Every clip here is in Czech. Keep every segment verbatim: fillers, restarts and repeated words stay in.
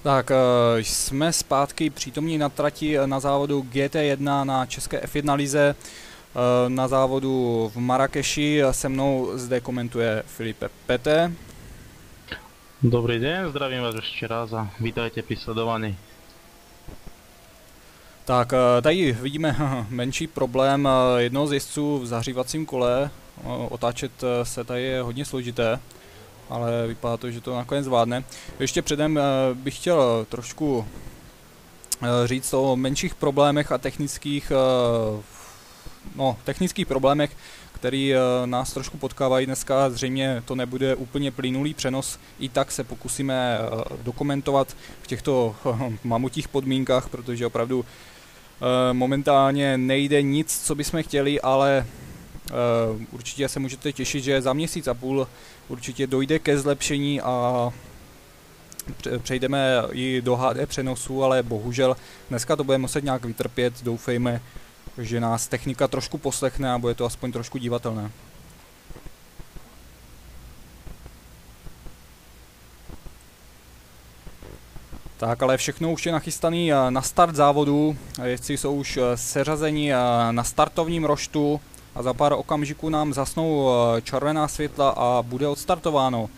Tak, jsme zpátky přítomní na trati na závodu G T jedna na české F jedna lize. Na závodu v Marrakeši se mnou zde komentuje Filipe Pete. Dobrý den, zdravím vás ještě raz a vítajte při sledovaní. Tak, tady vidíme menší problém jednoho z jezdců v zahřívacím kole. Otáčet se tady je hodně složité, ale vypadá to, že to nakonec zvládne. Ještě předem bych chtěl trošku říct o menších problémech a technických, no, technických problémech, který nás trošku potkávají dneska. Zřejmě to nebude úplně plynulý přenos, i tak se pokusíme dokumentovat v těchto mamutích podmínkách, protože opravdu momentálně nejde nic, co bychom chtěli, ale určitě se můžete těšit, že za měsíc a půl určitě dojde ke zlepšení a přejdeme i do H D přenosu, ale bohužel dneska to bude muset nějak vytrpět. Doufejme, že nás technika trošku poslechne a bude to aspoň trošku divatelné. Tak, ale všechno už je nachystaný na start závodu. Jezdci jsou už seřazeni na startovním roštu a za pár okamžiků nám zasnou červená světla a bude odstartováno.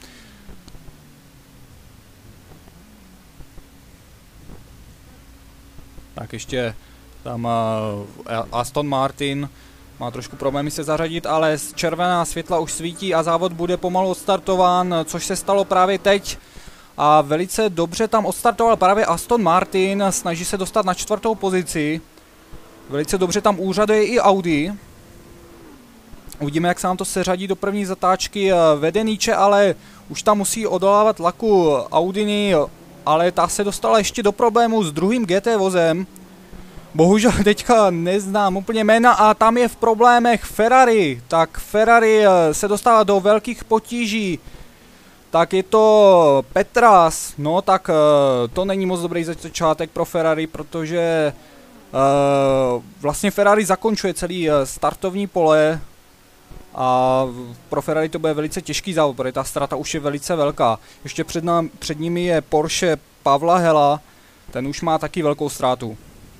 Tak ještě tam Aston Martin má trošku problémy se zařadit, ale červená světla už svítí a závod bude pomalu odstartován, což se stalo právě teď. A velice dobře tam odstartoval právě Aston Martin, snaží se dostat na čtvrtou pozici. Velice dobře tam úřaduje i Audi. Uvidíme, jak se nám to seřadí do první zatáčky. Vede Nietzsche, ale už tam musí odolávat tlaku Audiny, ale ta se dostala ještě do problému s druhým G T vozem. Bohužel teďka neznám úplně jména a tam je v problémech Ferrari. Tak Ferrari se dostává do velkých potíží. Tak je to Petras, no tak to není moc dobrý začátek pro Ferrari, protože uh, vlastně Ferrari zakončuje celý startovní pole a pro Ferrari to bude velice těžký závod, protože ta ztráta už je velice velká. Ještě před, nám, před nimi je Porsche Pavla Hela, ten už má taky velkou ztrátu.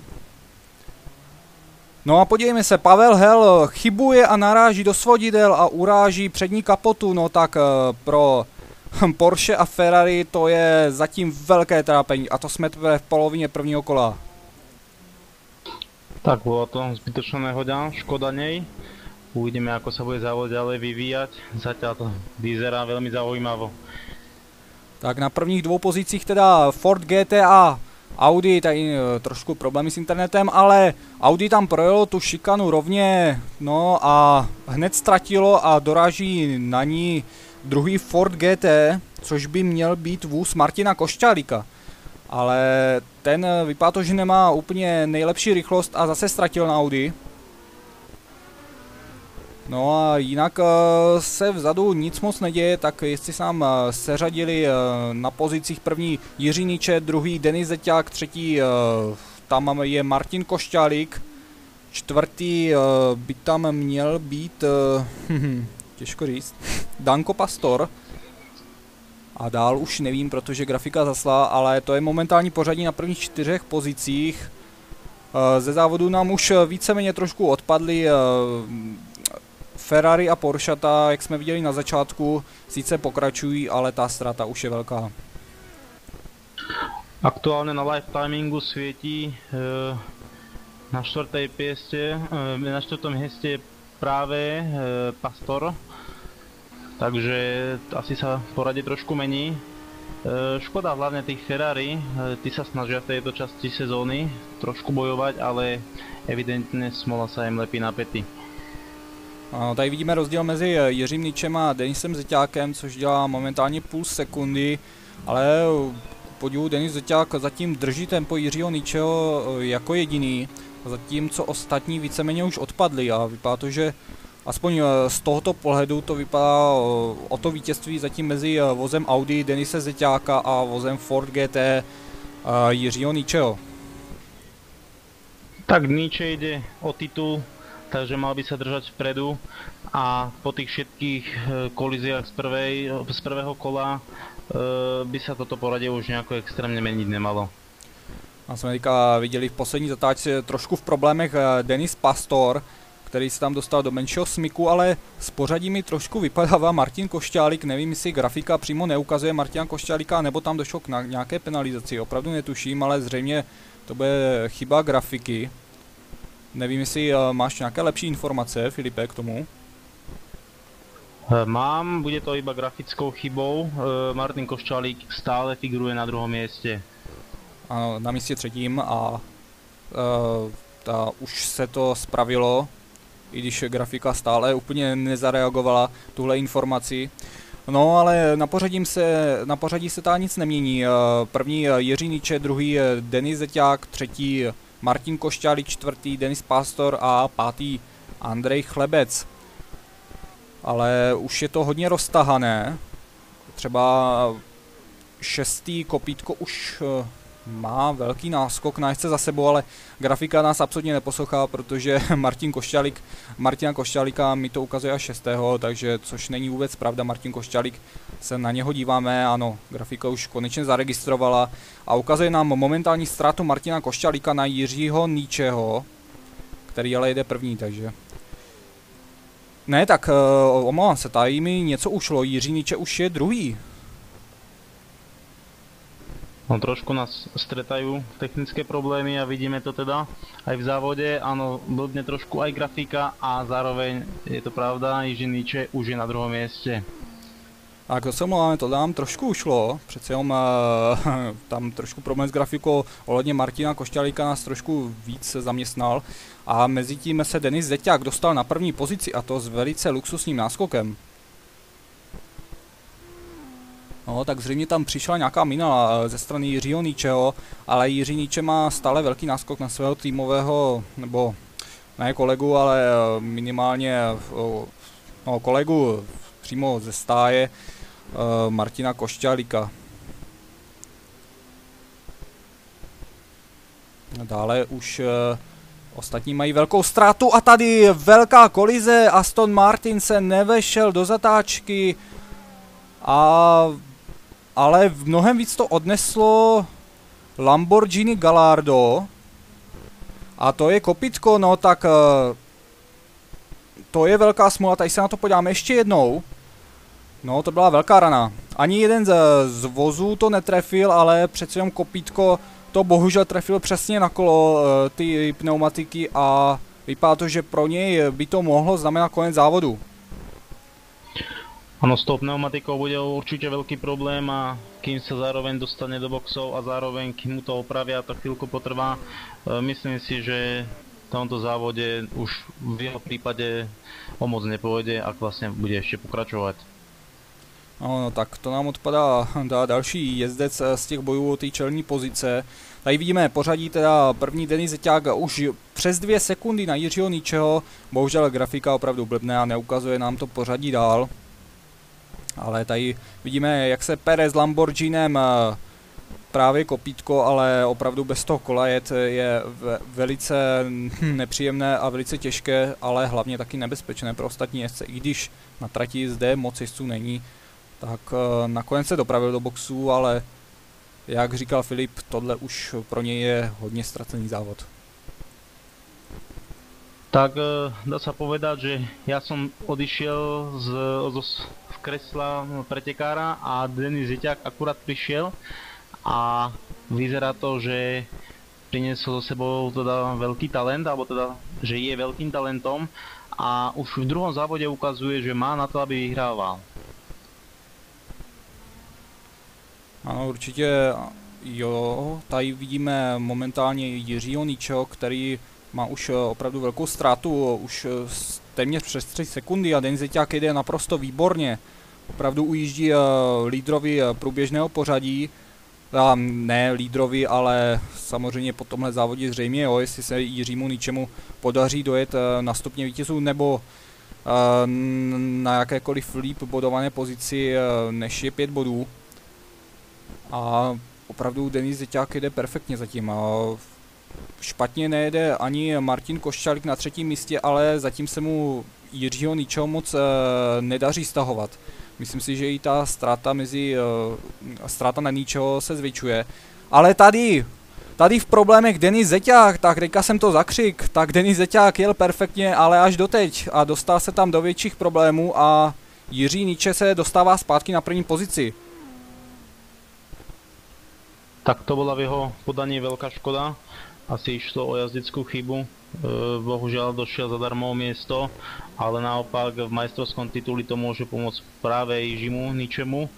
No a podívejme se, Pavel Hel chybuje a naráží do svodidel a uráží přední kapotu, no tak uh, pro Porsche a Ferrari to je zatím velké trápení a to jsme teprve v polovině prvního kola. Tak, bylo to zbytočná nehoda, škoda nej. Uvidíme, ako sa bude závod ďalej vyvíjať. Zatiaľ to vyzerá veľmi zaujímavo. Tak na prvních dvou pozicích teda Ford G T a Audi, tady trošku problémy s internetem, ale Audi tam projelo tu šikanu rovně, no a hned ztratilo a doráží na ní druhý Ford G T, což by měl být vůz Martina Košťálíka. Ale ten vypadá to, že nemá úplně nejlepší rychlost a zase ztratil na Audi. No a jinak se vzadu nic moc neděje, tak jestli se nám seřadili na pozicích první Jiří Nietzsche, druhý Denis Zeťák, třetí tam je Martin Košťálík, čtvrtý by tam měl být, těžko říct, Danko Pastor. A dál už nevím, protože grafika zasla, ale to je momentální pořadí na prvních čtyřech pozicích. Ze závodu nám už víceméně trošku odpadly Ferrari a Porsche, jak jsme viděli na začátku, sice pokračují, ale ta ztráta už je velká. Aktuálně na live timingu světí e, na čtvrté pěstě, e, na čtvrtom heste právě e, Pastor, takže asi sa poradí trošku mení. E, škoda hlavně těch Ferrari, e, ty sa snažia v této časti sezóny trošku bojovat, ale evidentně smola sa jim lepí na pety. Ano, tady vidíme rozdíl mezi Jiřím Nietzschem a Denisem Zeťákem, což dělá momentálně půl sekundy, ale podivu Denis Zeťák zatím drží tempo Jiřího Nietzscheho jako jediný, zatímco ostatní víceméně už odpadli a vypadá to, že aspoň z tohoto pohledu to vypadá o to vítězství zatím mezi vozem Audi Denise Zeťáka a vozem Ford G T Jiřího Nietzscheho. Tak Nietzsche jde o titul, takže mal by sa držať vpredu a po tých všetkých kolíziách z, prvej, z prvého kola by se toto poradí už nějak extrémně měnit nemalo. A jsme teďka viděli v poslední zatáčce trošku v problémech Denis Pastor, který se tam dostal do menšího smyku, ale s pořadí mi trošku vypadává Martin Košťálik. Nevím, jestli grafika přímo neukazuje Martina Košťálika, nebo tam došlo k nějaké penalizaci. Opravdu netuším, ale zřejmě to bude chyba grafiky. Nevím, jestli máš nějaké lepší informace, Filipe, k tomu. Mám, bude to iba grafickou chybou. Martin Košťálík stále figuruje na druhém místě. Ano, na místě třetím a uh, ta, už se to spravilo, i když grafika stále úplně nezareagovala tuhle informaci. No ale na pořadí se, na pořadí se tá nic nemění. První Jiří Niče, druhý Denis Zeťák, třetí Martin Košťálík, čtvrtý Denis Pastor a pátý Andrej Chlebec. Ale už je to hodně roztahané. Třeba šestý Kopítko už má velký náskok na jezdce za sebou, ale grafika nás absolutně neposlouchá, protože Martin Košťálík, Martina Košťálíka mi to ukazuje až šestého, takže což není vůbec pravda. Martin Košťálík, se na něho díváme, ano, grafika už konečně zaregistrovala a ukazuje nám momentální ztrátu Martina Košťálíka na Jiřího Ničeho, který ale jede první, takže... Ne, tak uh, omlouvám se, tady mi něco ušlo, Jiří Niče už je druhý. No trošku nás stretajú technické problémy a vidíme to teda aj v závode. Áno, blbne trošku aj grafika a zároveň je to pravda, Jiří Niče už je na druhém místě. Tak to se omlouváme, to nám trošku ušlo, přece jenom uh, tam trošku problém s grafikou ohledně Martina Košťálíka nás trošku víc zaměstnal. A mezi tím se Denis Zeťák dostal na první pozici a to s velice luxusním náskokem. No, tak zřejmě tam přišla nějaká mina ze strany Jiřího Ničeho, ale Jiří Niče má stále velký náskok na svého týmového, nebo ne kolegu, ale minimálně no, kolegu přímo ze stáje Martina Košťálíka. Dále už ostatní mají velkou ztrátu a tady velká kolize, Aston Martin se nevešel do zatáčky a ale v mnohem víc to odneslo Lamborghini Gallardo. A to je kopítko, no tak to je velká smůla, tady se na to podíváme ještě jednou. No to byla velká rana. Ani jeden z, z vozů to netrefil, ale přece jenom kopítko to bohužel trefil přesně na kolo ty pneumatiky a vypadá to, že pro něj by to mohlo znamenat konec závodu. Ano, s tou pneumatikou bude určite veľký problém a kým sa zároveň dostane do boxov a zároveň kým mu to opravia, to chvíľku potrvá. Myslím si, že v tomto závode už v jeho prípade o moc nepôjde, ak vlastne bude ešte pokračovať. No, no tak to nám odpadá dá další jezdec z těch bojů o té čelní pozice. Tady vidíme pořadí, teda první Denis Zeťák už přes dvě sekundy na Jiřího Ničeho. Bohužel grafika opravdu blbne a neukazuje nám to pořadí dál. Ale tady vidíme, jak se pere s Lamborghinem právě kopítko, ale opravdu bez toho kola jet je velice nepříjemné a velice těžké, ale hlavně taky nebezpečné pro ostatní jezdce. I když na trati zde moc jezdců není, tak nakonec se dopravil do boxů, ale jak říkal Filip, tohle už pro něj je hodně ztracený závod. Tak dá sa povedať, že ja som odišiel z, z kresla pretekára a Denis Zeťák akurát prišiel a vyzerá to, že priniesol so sebou teda veľký talent, alebo teda, že je veľkým talentom a už v druhom závode ukazuje, že má na to, aby vyhrával. Ano, určitě jo, tady vidíme momentálně Jiřího Ničeho, který má už opravdu velkou ztrátu, už téměř přes tři sekundy a Denis Zeťák jde naprosto výborně. Opravdu ujíždí lídrovi průběžného pořadí, a ne lídrovi, ale samozřejmě po tomhle závodě zřejmě, jo, jestli se Jiřímu Ničemu podaří dojet na stupně vítězů nebo na jakékoliv líp bodované pozici, než je pět bodů. A opravdu Denis Zeťák jde perfektně zatím. Špatně nejede ani Martin Košťálík na třetím místě, ale zatím se mu Jiřího ničeho moc uh, nedaří stahovat. Myslím si, že i ta ztráta mezi uh, ztráta na ničeho se zvětšuje. Ale tady, tady v problémech Denis Zeťák, tak teďka jsem to zakřik, tak Denis Zeťák jel perfektně, ale až doteď a dostal se tam do větších problémů a Jiří Niče se dostává zpátky na první pozici. Tak to bola v jeho podaní veľká škoda. Asi išlo o jazdeckú chybu. E, bohužiaľ došiel zadarmo miesto, ale naopak v majstrovskom tituli to môže pomôcť práve Jiřímu Ničemu.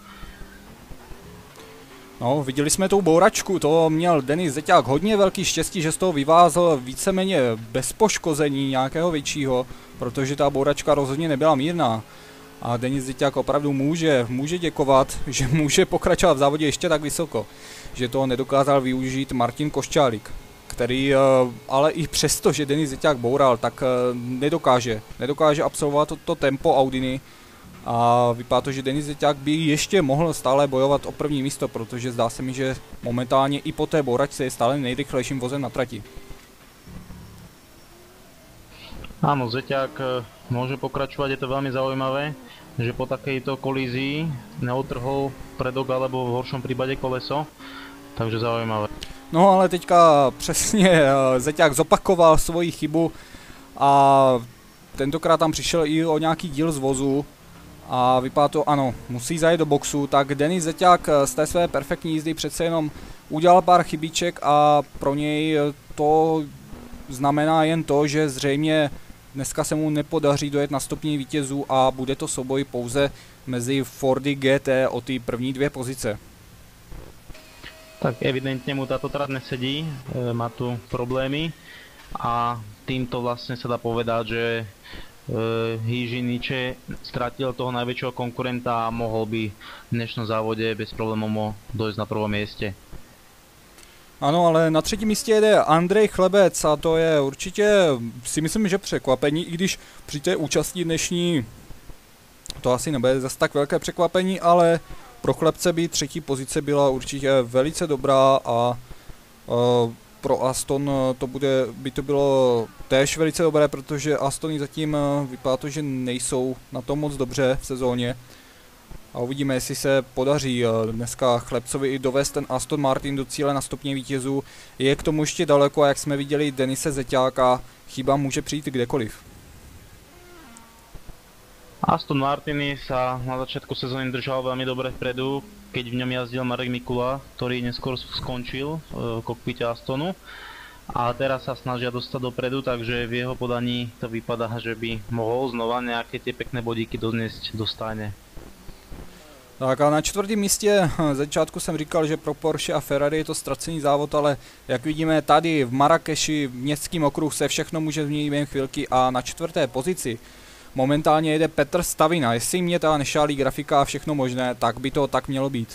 No, viděli jsme tu bouračku, to měl Denis Zeťák hodně velký štěstí, že z toho vyvázl víceméně bez poškození nějakého většího, protože ta bouračka rozhodně nebyla mírná. A Denis Zeťák opravdu může, může děkovat, že může pokračovat v závodě ještě tak vysoko, že to nedokázal využít Martin Košťálík, který ale i přesto, že Denis Zeťák boural, tak nedokáže, nedokáže absolvovat to, to tempo Audiny. A vypadá to, že Denis Zeťák by ještě mohl stále bojovat o první místo, protože zdá se mi, že momentálně i po té bouračce je stále nejrychlejším vozem na trati. Áno, Zeťák môže pokračovať, je to veľmi zaujímavé, že po takejto kolízii neotrhol predok alebo v horšom prípade koleso, takže zaujímavé. No ale teďka přesně Zeťák zopakoval svoji chybu a tentokrát tam přišel i o nějaký díl z vozu. A vypadá to, ano, musí zajet do boxu, tak Denis Zeťák z té své perfektní jízdy přece jenom udělal pár chybíček a pro něj to znamená jen to, že zřejmě dneska se mu nepodaří dojet na stupni vítězů a bude to souboj pouze mezi Fordy G T o ty první dvě pozice. Tak evidentně mu táto trať nesedí, e, má tu problémy a týmto vlastně sa dá povedať, že Jiří Niče ztratil toho najväčšieho konkurenta a mohol by v dnešnom závode bez problémov dojsť na prvom mieste. Ano, ale na třetím místě jede Andrej Chlebec a to je určitě, si myslím, že překvapení, i když při té účasti dnešní to asi nebude zase tak velké překvapení, ale pro Chlebce by třetí pozice byla určitě velice dobrá a uh, pro Aston to bude, by to bylo též velice dobré, protože Astony zatím vypadá to, že nejsou na tom moc dobře v sezóně. A uvidíme, jestli se podaří dneska Chlebcovi i dovést ten Aston Martin do cíle na stupně vítězů. Je k tomu ještě daleko a jak jsme viděli Denise Zeťáka, chyba může přijít kdekoliv. Aston Martin sa na začiatku sezóny držal veľmi dobre vpredu, keď v ňom jazdil Marek Mikula, ktorý neskôr skončil v kokpite Astonu. A teraz sa snažia dostať dopredu, takže v jeho podaní to vypadá, že by mohol znova nejaké tie pekné bodíky doniesť do stáne. Tak a na čtvrtém místě začátku jsem říkal, že pro Porsche a Ferrari je to ztracený závod, ale jak vidíme tady v Marrakeši, v městském okruhu se všechno může změnit během chvilky a na čtvrté pozici momentálně jede Petr Stavina. Jestli mě ta nešálí grafika a všechno možné, tak by to tak mělo být.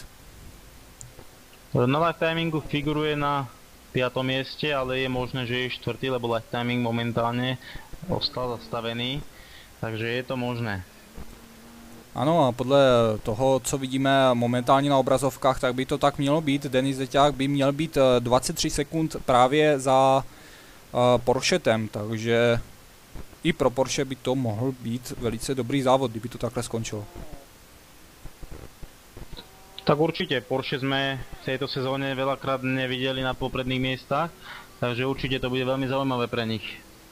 Na lifetimingu figuruje na piatom mieste, ale je možné, že je štvrtý, lebo lifetiming momentálne ostal zastavený, takže je to možné. Ano, a podle toho, co vidíme momentálně na obrazovkách, tak by to tak mělo být. Denis Zeťák by měl být dvacet tři sekund právě za uh, Porschetem, takže i pro Porsche by to mohl být velice dobrý závod, kdyby to takhle skončilo. Tak určite, Porsche sme v tejto sezóne veľakrát nevideli na popredných miestach, takže určite to bude veľmi zaujímavé pre nich.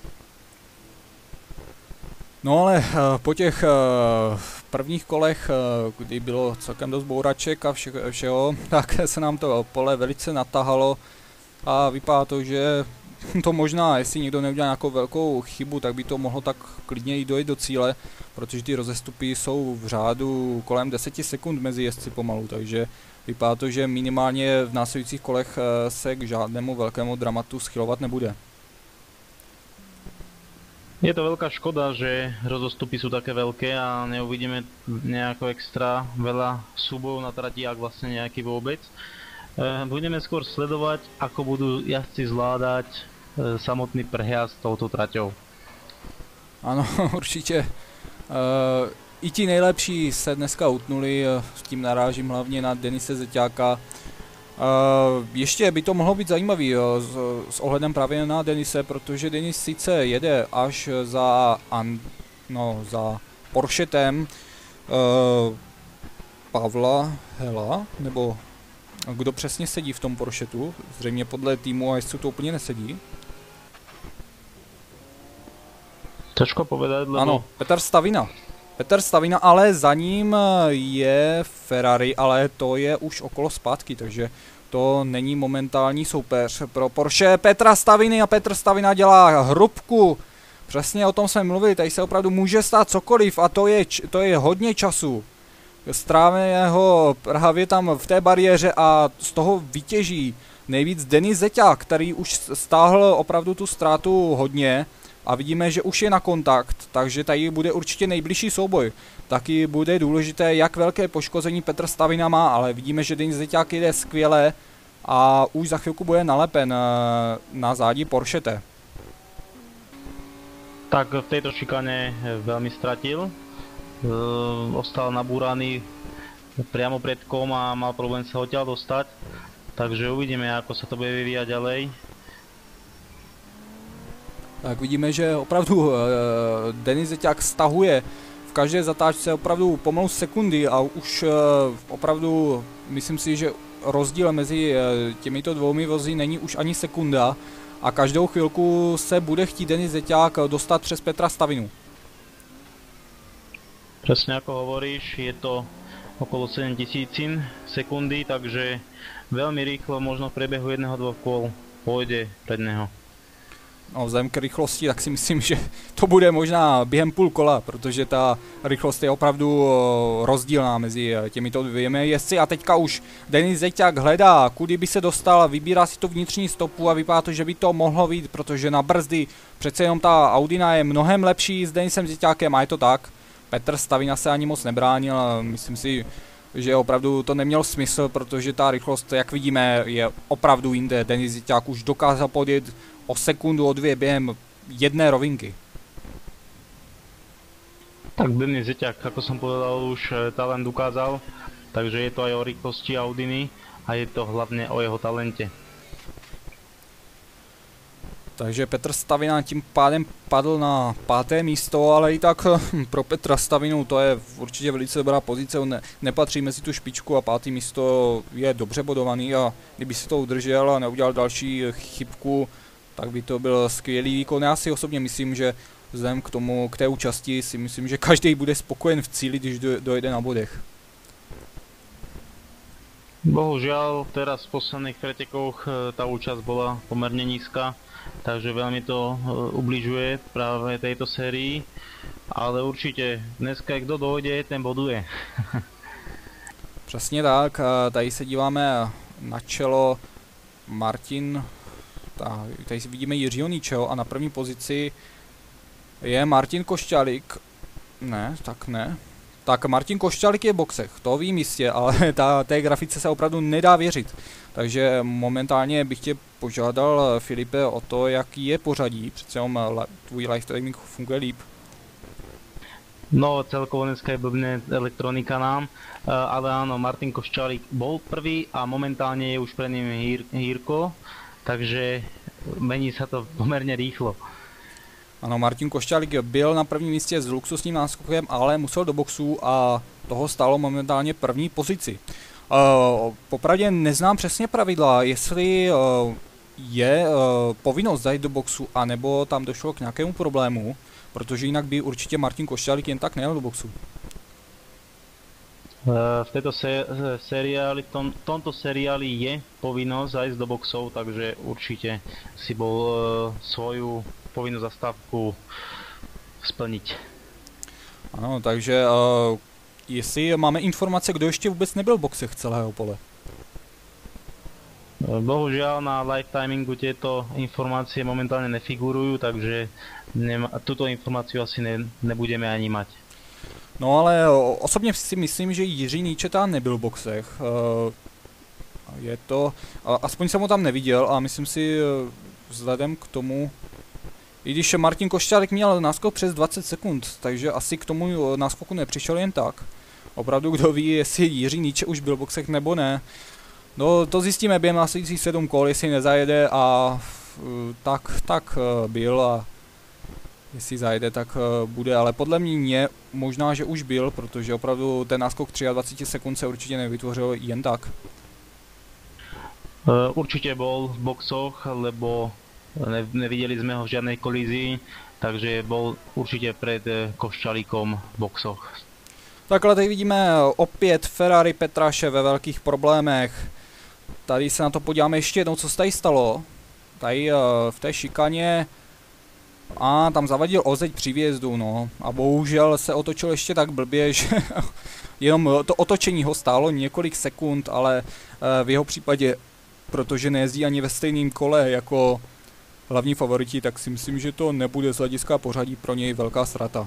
No ale uh, po těch uh, prvních kolech, uh, kdy bylo celkem dost bouraček a vše, všeho, tak se nám to pole velice natahalo a vypadá to, že to možná, jestli někdo neudělá nějakou velkou chybu, tak by to mohlo tak klidně jít dojít do cíle, protože ty rozestupy jsou v řádu kolem deseti sekund mezi jezdci pomalu, takže vypadá to, že minimálně v následujících kolech se k žádnému velkému dramatu schylovat nebude. Je to veľká škoda, že rozostupy sú také veľké a neuvidíme nejako extra veľa súbojov na trati, ak vlastne nejaký vôbec. Budeme skôr sledovať, ako budú jazdci zvládať samotný prejazd touto traťou. Ano, určitě. Uh, I ti nejlepší se dneska utnuli, s tím narážím hlavně na Denise Zeťáka. Uh, ještě by to mohlo být zajímavý uh, s, s ohledem právě na Denise, protože Denis sice jede až za, An no, za Porschetem uh, Pavla Hela, nebo kdo přesně sedí v tom Porschetu? Zřejmě podle týmu a jezdců to úplně nesedí. Těžko povedat, lebo... Ano, Petr Stavina. Petr Stavina, ale za ním je Ferrari, ale to je už okolo zpátky, takže to není momentální soupeř pro Porsche Petra Staviny a Petr Stavina dělá hrubku. Přesně o tom jsme mluvili, tady se opravdu může stát cokoliv a to je, to je hodně času. Stráveného právě tam v té bariéře a z toho vytěží nejvíc Denis Zeťák, který už stáhl opravdu tu ztrátu hodně. A vidíme, že už je na kontakt, takže tady bude určitě nejbližší souboj. Taky bude důležité, jak velké poškození Petr Stavina má, ale vidíme, že Denis Zeťák jde skvěle a už za chvilku bude nalepen na zádi Porschete. Tak v této šikane velmi ztratil. E, ostal nabúraný priamo pred kom a mal problém sa odtiaľ dostať. Takže uvidíme, ako sa to bude vyvíjať ďalej. Tak vidíme, že opravdu e, Denis Zeťák stahuje v každé zatáčce opravdu pomalu sekundy a už e, opravdu myslím si, že rozdíl mezi e, těmito dvoumi vozy není už ani sekunda a každou chvilku se bude chtít Denis Zeťák dostat přes Petra Stavinu. Presne ako hovoríš, je to okolo sedem tisícin sekundy, takže veľmi rýchlo, možno v priebehu jedného, dvoch kôl pôjde pred neho. No, vzhledem k rychlosti, tak si myslím, že to bude možná během půl kola, protože ta rychlost je opravdu rozdílná mezi těmito dvěmi jezdci. A teďka už Denis Zeťák hledá, kudy by se dostal, vybírá si tu vnitřní stopu a vypadá to, že by to mohlo být, protože na brzdy přece jenom ta Audina je mnohem lepší s Denisem Zeťákem a je to tak. Petr Stavina se ani moc nebránil a myslím si, že opravdu to nemělo smysl, protože ta rychlost, jak vidíme, je opravdu jinde. Denis Zeťák už dokázal podjet o sekundu, o dvě během jedné rovinky. Tak Denis Zeťák, ako som povedal, už talent ukázal, takže je to aj o rýchlosti Audiny a je to hlavne o jeho talente. Takže Petr Stavina tím pádem padl na páté místo, ale i tak pro Petra Stavinu to je určitě velice dobrá pozice, on ne, nepatří mezi tu špičku a pátý místo je dobře bodovaný a kdyby si to udržel a neudělal další chybku, tak by to byl skvělý výkon. Já si osobně myslím, že vzhledem k tomu, k té účasti si myslím, že každý bude spokojen v cíli, když dojede na bodech. Bohužiaľ, teraz v posledných pretekoch tá účasť bola pomerne nízka, takže veľmi to ubližuje práve tejto sérii, ale určite dneska kdo dojde, ten boduje. Přesně tak, tady se díváme na čelo Martin, tady si vidíme Jiřího Níčeho a na první pozici je Martin Košťálek, ne, tak ne. Tak Martin Košťálek je v boxech, to vím jistě, ale ta, té grafice se opravdu nedá věřit. Takže momentálně bych tě požádal, Filipe, o to, jaký je pořadí, přece jenom tvůj live streaming funguje líp. No, celkovo dneska je blbne elektronika nám, ale áno, Martin Košťálek bol prvý a momentálne je už pre ním Hír, Hírko, takže mení sa to pomerne rýchlo. Ano, Martin Košťálek byl na prvním místě s luxusním náskokem, ale musel do boxů a toho stálo momentálně první pozici. Uh, popravdě neznám přesně pravidla, jestli uh, je uh, povinnost zajít do boxu, anebo tam došlo k nějakému problému, protože jinak by určitě Martin Košťálek jen tak nejel do boxu. V této seriáli, v tom, tomto seriáli je povinnosť zajsť do boxov, takže určite si bol uh, svoju povinnú zastávku splniť. Ano, takže uh, jestli máme informace, kdo ještě vůbec nebyl v boxech celého pole? Bohužiaľ na live timingu tieto informácie momentálne nefigurujú, takže nema, túto informáciu asi ne, nebudeme ani mať. No ale osobně si myslím, že Jiří Níče tam nebyl v boxech. Uh, je to, aspoň jsem ho tam neviděl a myslím si vzhledem k tomu, i když Martin Košťálek měl náskok přes dvacet sekund, takže asi k tomu náskoku nepřišel jen tak. Opravdu kdo ví, jestli Jiří Níče už byl v boxech nebo ne. No to zjistíme během následujících sedm kol, jestli nezajede a tak, tak byl a jestli zajede, tak uh, bude, ale podle mě možná, že už byl, protože opravdu ten náskok dvacet tři sekund se určitě nevytvořil jen tak. Uh, určite bol v boxoch, lebo ne, nevideli sme ho v žiadnej kolízii, takže bol určite pred Koščalíkom v boxoch. Takhle tady vidíme opět Ferrari Petraše ve velkých problémech. Tady se na to podíváme ještě jednou, co se tady stalo. Tady uh, v té šikaně a tam zavadil ozeď při výjezdu, no. A bohužel se otočil ještě tak blbě, že jenom to otočení ho stálo několik sekund, ale uh, v jeho případě, protože nejezdí ani ve stejném kole jako hlavní favoriti, tak si myslím, že to nebude z hlediska pořadí pro něj velká strata.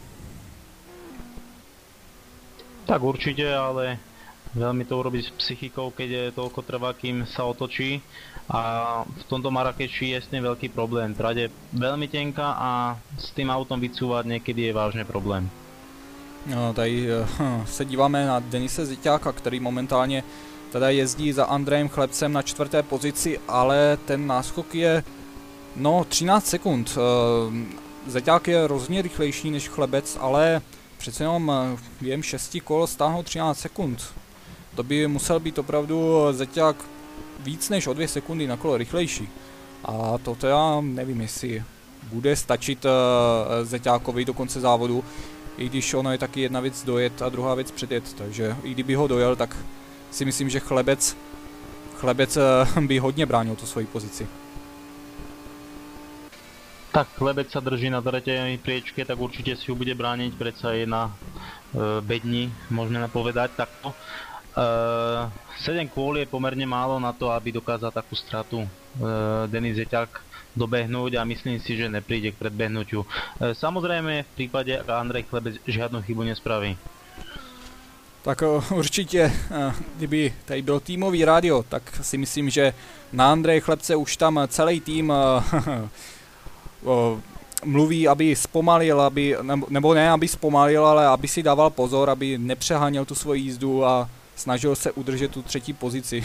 Tak určite, ale veľmi to urobiť s psychikou, keď je toľko trvá, kým sa otočí. A v tomto Marrakeši je s tým veľký problém. Trať je veľmi tenká a s tým autom vycúvať niekedy je vážne problém. No, tady hm, se díváme na Denise Ziťáka, který momentálně teda jezdí za Andrejem Chlebcem na čtvrté pozici, ale ten náskok je no třináct sekund. Ziťák je rozhodně rychlejší než Chlebec, ale přece jenom během šesti kol stáhnout třináct sekund. To by musel být opravdu Ziťák víc než o dvě sekundy na kolo rychlejší. A to teda nevím, jestli bude stačit Ziťákovi do konce závodu, i když ono je taky jedna věc dojet a druhá věc předjet, takže i kdyby ho dojel, tak si myslím, že Chlebec, Chlebec by hodně bránil tu svoji pozici. Tak Chlebec sa drží na tretej priečke, tak určite si ju bude brániť, predsa je na e, bedni, môžeme povedať takto. E, sedem kôl je pomerne málo na to, aby dokázal takú stratu e, Denis Ziťák dobehnúť a myslím si, že nepríde k predbehnutiu. E, samozrejme v prípade, ak Andrej Chlebec žiadnu chybu nespraví. Tak určitě, kdyby tady byl týmový rádio, tak si myslím, že na Andreje Chlebce už tam celý tým mluví, aby zpomalil, aby, nebo ne, aby zpomalil, ale aby si dával pozor, aby nepřeháněl tu svoji jízdu a snažil se udržet tu třetí pozici.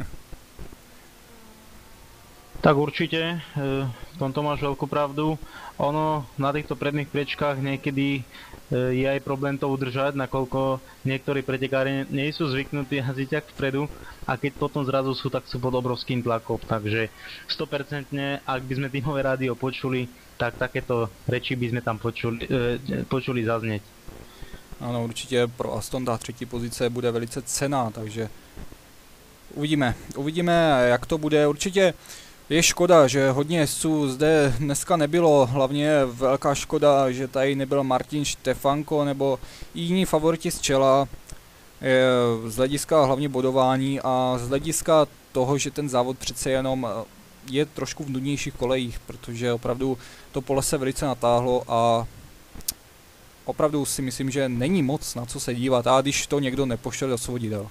Tak určite, v tomto máš veľkú pravdu. Ono na týchto predných priečkách niekedy je aj problém to udržať, nakoľko niektorí pretekári nie sú zvyknutí jazdiť tak vpredu a keď potom zrazu sú, tak sú pod obrovským tlakom. Takže sto percent, ak by sme tímové rádio počuli, tak takéto reči by sme tam počuli, počuli zaznieť. Ano, určitě pro Aston ta třetí pozice bude velice cenná, takže uvidíme, uvidíme, jak to bude. Určitě je škoda, že hodně jezdců zde dneska nebylo, hlavně velká škoda, že tady nebyl Martin Štefanko nebo jiní favoriti z čela, z hlediska hlavně bodování a z hlediska toho, že ten závod přece jenom je trošku v nudnějších kolejích, protože opravdu to pole se velice natáhlo a opravdu si myslím, že není moc na co se dívat, a když to někdo nepošle do svodidel.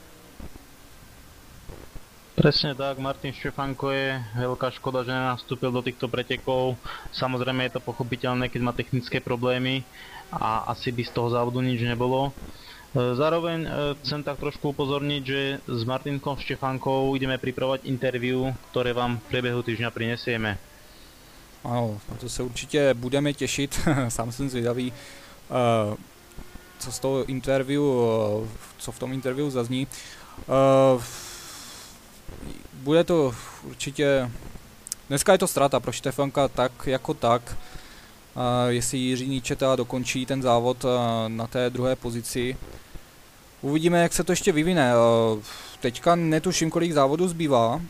Presne tak, Martin Štefanko je veľká škoda, že nenastúpil do týchto pretekov. Samozrejme je to pochopiteľné, keď má technické problémy a asi by z toho závodu nič nebolo. Zároveň chcem tak trošku upozorniť, že s Martinkom Štefankou ideme pripravovať interview, ktoré vám v priebehu týždňa prinesieme. Ano, na to se určitě budeme těšit, sám jsem zvědavý, co z toho interview, co v tom interview zazní. Bude to určitě, dneska je to ztráta pro Štefanka tak jako tak, jestli Jiří Ničeta dokončí ten závod na té druhé pozici. Uvidíme, jak se to ještě vyvine. Teďka netuším, kolik závodů zbývá.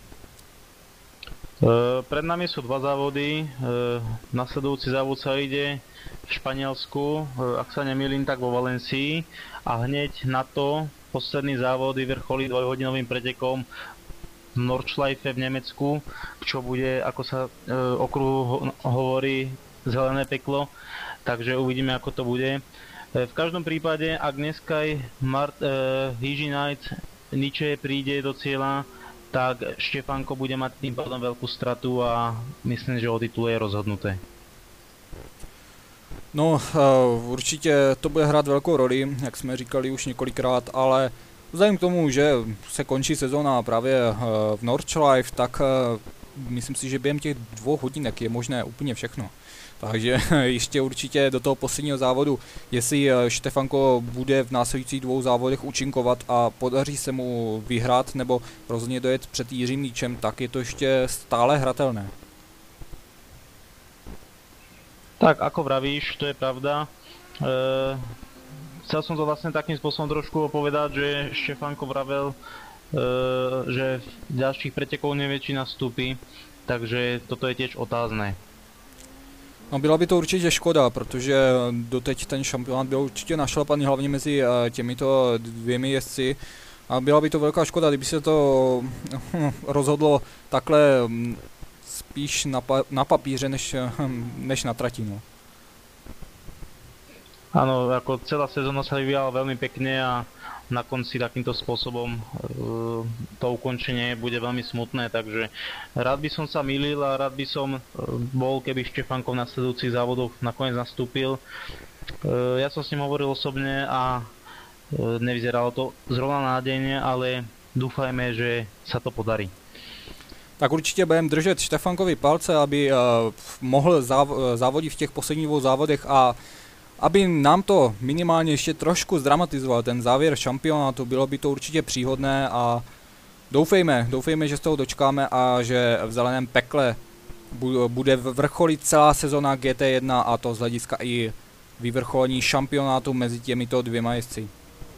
Pred nami sú dva závody, nasledujúci závod sa ide v Španielsku, ak sa nemýlim, tak vo Valencii a hneď na to posledný závod vyvrcholí dvojhodinovým pretekom v Nordschleife v Nemecku, čo bude, ako sa okruhu hovorí, zelené peklo, takže uvidíme, ako to bude. V každom prípade, ak dneska Mart, uh, Easy Night Niče príde do cieľa, tak Štefanko bude mať tým pádom veľkú stratu a myslím, že o titule je rozhodnuté. No, uh, určitě to bude hrát velkou roli, jak jsme říkali už několikrát, ale vzhledem k tomu, že se končí sezóna právě uh, v Nordschleife, tak uh, myslím si, že během těch dvou hodinek je možné úplně všechno. Takže ještě určitě do toho posledního závodu, jestli Štefanko bude v následujících dvou závodech účinkovat a podaří se mu vyhrát nebo rozhodně dojet před Jiřím Líčem, tak je to ještě stále hratelné. Tak ako vravíš, to je pravda. E, chcel som to vlastne takým spôsobom trošku opovedať, že Štefanko vravel, e, že v ďalších pretekov neväčší nastúpi, takže toto je tiež otázne. No byla by to určitě škoda, protože doteď ten šampionát byl určitě našlapaný hlavně mezi těmito dvěmi jezdci. A byla by to velká škoda, kdyby se to rozhodlo takhle spíš na, pa na papíře, než, než na trati. No. Áno, ako celá sezóna sa vyvíjala veľmi pekne a na konci takýmto spôsobom e, to ukončenie bude veľmi smutné, takže rád by som sa mýlil a rád by som bol, keby Štefanko v nasledujúcich závodoch nakoniec nastúpil. E, ja som s ním hovoril osobne a e, nevyzeralo to zrovna nádejne, ale dúfajme, že sa to podarí. Tak určitě budeme držet Štefankovi palce, aby uh, mohl záv závodit v těch posledních dvou závodech a aby nám to minimálně ještě trošku zdramatizoval ten závěr šampionátu, bylo by to určitě příhodné a doufejme, doufejme, že z toho dočkáme a že v zeleném pekle bude vrcholit celá sezona G T jedna a to z hlediska i vyvrcholení šampionátu mezi těmito dvěma jezdci.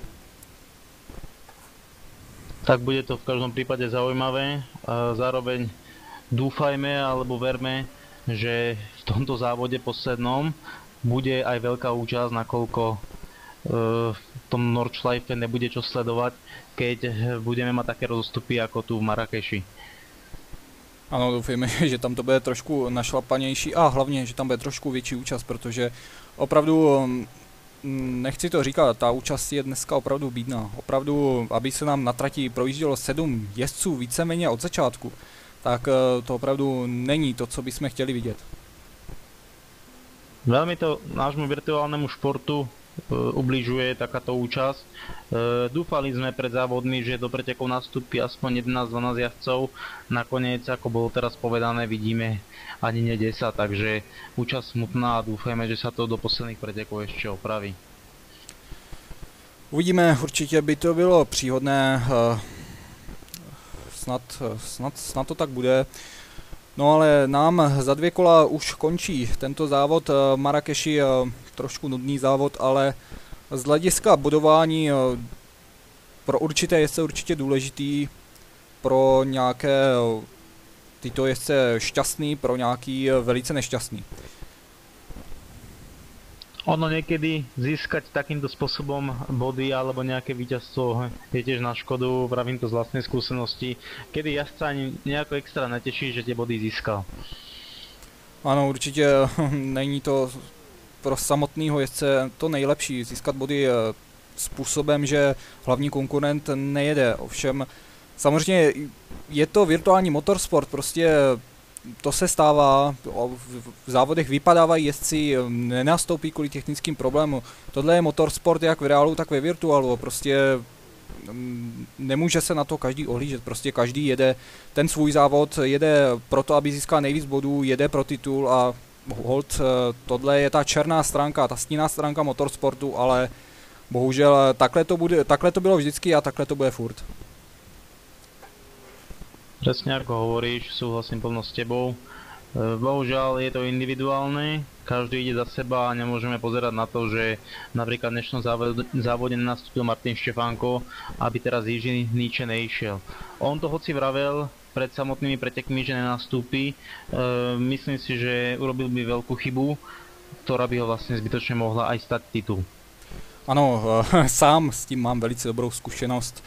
Tak bude to v každom prípade zaujímavé a zároveň dúfajme alebo verme, že v tomto závode poslednom bude aj veľká účasť, nakoľko e, v tom Nordschleife nebude čo sledovať, keď budeme mať také rozostupy ako tu v Marrakeši. Ano, doufejme, že tam to bude trošku našlapanější a hlavně, že tam bude trošku větší účast, protože opravdu, nechci to říkat, ta účast je dneska opravdu bídná. Opravdu, aby se nám na trati projíždělo sedm jezdců víceméně od začátku, tak to opravdu není to, co bychom chtěli vidět. Veľmi to nášmu virtuálnemu športu e, ubližuje takáto účasť. E, dúfali sme pred závodmi, že do pretekov nastúpi aspoň jedenásť dvanásť jazdcov. Nakoniec, ako bolo teraz povedané, vidíme ani nie desať, takže účasť smutná a dúfajme, že sa to do posledných pretekov ešte opraví. Uvidíme, určitě by to bylo příhodné. E, snad, snad, snad to tak bude. No ale nám za dvě kola už končí tento závod v Marrakeši, trošku nudný závod, ale z hlediska bodování pro určité jezdce určitě důležitý, pro nějaké tyto jezdce šťastný, pro nějaký velice nešťastný. Ono niekedy získať takýmto spôsobom body alebo nejaké víťazstvo je tiež na škodu, vravím to z vlastnej skúsenosti, kedy jazdca ani nejako extra neteší, že tie body získal. Ano, určitě není to pro samotného jezdce to nejlepší získat body způsobem, že hlavní konkurent nejede. Ovšem samozřejmě je to virtuální motorsport, prostě to se stává, v závodech vypadávají jezdci, nenastoupí kvůli technickým problémům. Tohle je motorsport jak v reálu, tak ve virtuálu, prostě nemůže se na to každý ohlížet, prostě každý jede ten svůj závod, jede proto, aby získal nejvíc bodů, jede pro titul a hold, tohle je ta černá stránka, ta stinná stránka motorsportu, ale bohužel takhle to, bude, takhle to bylo vždycky a takhle to bude furt. Presne ako hovoríš, súhlasím plno s tebou. Bohužiaľ je to individuálne, každý ide za seba a nemôžeme pozerať na to, že napríklad v dnešnom závode nenastúpil Martin Štefanko, aby teraz Jiří Líče neišiel. On to hoci vravel pred samotnými pretekmi, že nenastúpi, myslím si, že urobil by veľkú chybu, ktorá by ho vlastne zbytočne mohla aj stať titul. Ano, sám s tím mám velice dobrou zkušenost.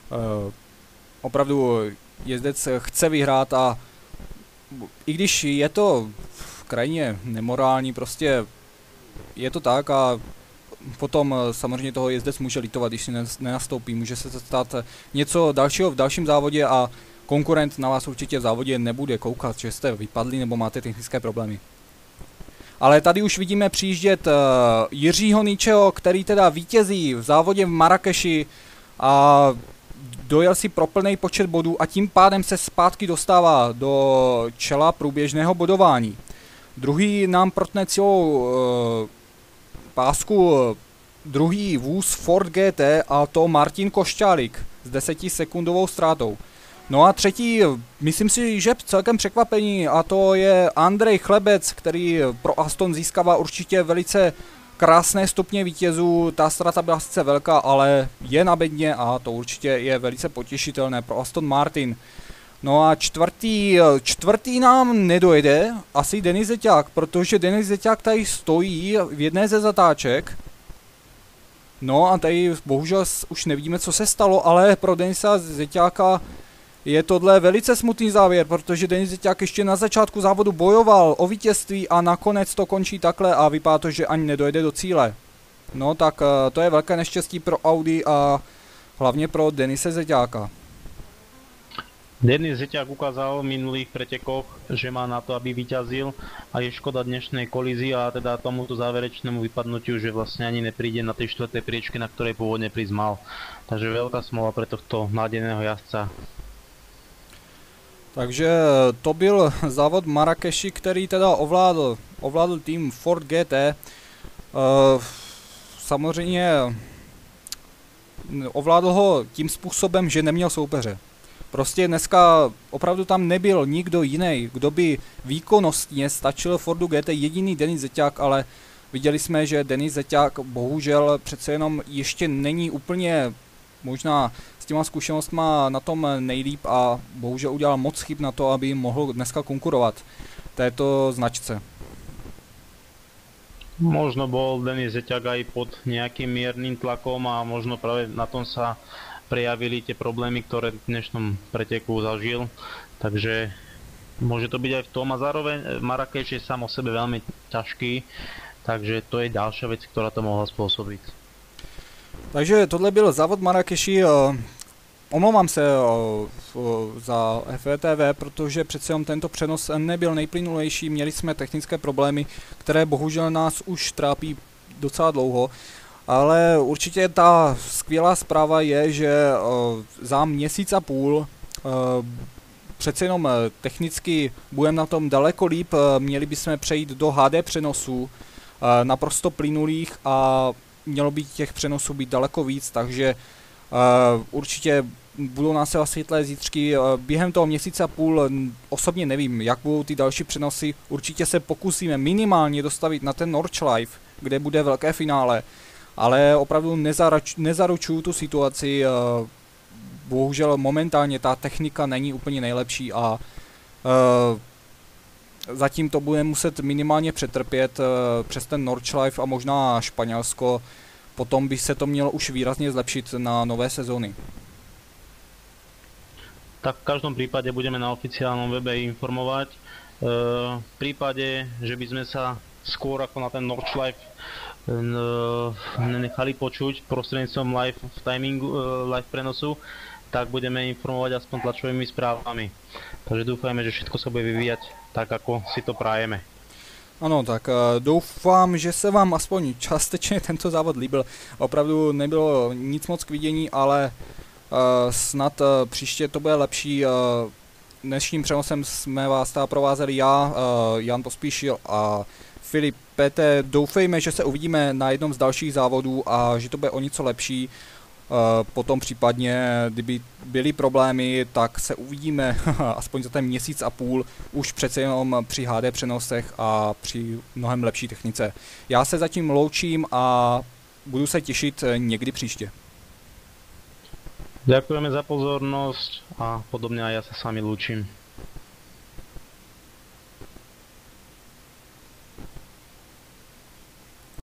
Opravdu jezdec chce vyhrát a i když je to krajně nemorální, prostě je to tak a potom samozřejmě toho jezdec může litovat, když si nenastoupí, může se stát něco dalšího v dalším závodě a konkurent na vás určitě v závodě nebude koukat, že jste vypadli nebo máte technické problémy. Ale tady už vidíme přijíždět Jiřího Líčeho, který teda vítězí v závodě v Marrakeši a dojel si pro plný počet bodů a tím pádem se zpátky dostává do čela průběžného bodování. Druhý nám protne celou uh, pásku druhý vůz Ford G T, a to Martin Košťálik s desetisekundovou ztrátou. No a třetí, myslím si, že celkem překvapení, a to je Andrej Chlebec, který pro Aston získává určitě velice krásné stupně vítězů. Ta ztráta byla sice velká, ale je na bedně a to určitě je velice potěšitelné pro Aston Martin. No a čtvrtý, čtvrtý nám nedojde, asi Denis Zeťák, protože Denis Zeťák tady stojí v jedné ze zatáček. No a tady bohužel už nevidíme, co se stalo, ale pro Denisa Zeťáka je tohle velice smutný závěr, protože Denis Zeťák ještě na začátku závodu bojoval o vítězství a nakonec to končí takhle a vypadá to, že ani nedojde do cíle. No tak to je velké neštěstí pro Audi a hlavně pro Denise Zeťáka. Denis Zeťák ukázal v minulých pretekoch, že má na to, aby vyťazil, a je škoda dnešnej kolízii a teda tomuto záverečnému vypadnutiu, že vlastne ani nepríde na tej štvrtej priečke, na ktorej pôvodne prísť mal. Takže veľká smola pre tohto nádejného jazdca. Takže to byl závod Marrakeši, který teda ovládl, ovládl tým Ford G T. Uh, samozřejmě ovládl ho tím způsobem, že neměl soupeře. Prostě dneska opravdu tam nebyl nikdo jiný, kdo by výkonnostně stačil Fordu G T, jediný Denis Zeťák, ale viděli jsme, že Denis Zeťák bohužel přece jenom ještě není úplně možná s těma zkušenostma na tom nejlíp a bohužel udělal moc chyb na to, aby mohl dneska konkurovat této značce. Možno bol Denis Zeťák aj pod nejakým miernym tlakom a možno práve na tom sa prejavili tie problémy, ktoré v dnešnom preteku zažil. Takže môže to byť aj v tom, a zároveň Marrakeš je sám o sebe veľmi ťažký, takže to je ďalšia vec, ktorá to mohla spôsobiť. Takže tohle byl závod Marrakeši. Omlouvám se za F V T V, protože přece jenom tento přenos nebyl nejplynulejší, měli jsme technické problémy, které bohužel nás už trápí docela dlouho. Ale určitě ta skvělá zpráva je, že za měsíc a půl přece jenom technicky budeme na tom daleko líp, měli bychom přejít do H D přenosů, naprosto plynulých, a mělo by těch přenosů být daleko víc, takže určitě budou nás světlé zítřky během toho měsíce a půl. Osobně nevím, jak budou ty další přenosy, určitě se pokusíme minimálně dostavit na ten Nordschleife, kde bude velké finále. Ale opravdu nezaruč, nezaručuju tu situaci, bohužel momentálně ta technika není úplně nejlepší a zatím to bude muset minimálně přetrpět přes ten Nordschleife a možná Španělsko, potom by se to mělo už výrazně zlepšit na nové sezóny. Tak v každom prípade budeme na oficiálnom webe informovať. V prípade, že by sme sa skôr ako na ten Nordschleife nenechali počuť prostredníctvom live v timingu, live prenosu, tak budeme informovať aspoň tlačovými správami. Takže dúfajme, že všetko sa bude vyvíjať tak, ako si to prajeme. Ano, tak uh, doufám, že se vám aspoň částečně tento závod líbil. Opravdu nebylo nic moc k vidění, ale uh, snad uh, příště to bude lepší. Uh, dnešním přenosem jsme vás teda provázeli já, uh, Jan Pospíšil a Filip P T. Doufejme, že se uvidíme na jednom z dalších závodů a že to bude o něco lepší. Potom případně, kdyby byly problémy, tak se uvidíme aspoň za ten měsíc a půl už přece jenom při H D přenosech a při mnohem lepší technice. Já se zatím loučím a budu se těšit někdy příště. Ďakujeme za pozornosť a podobne aj ja sa s vami lúčim.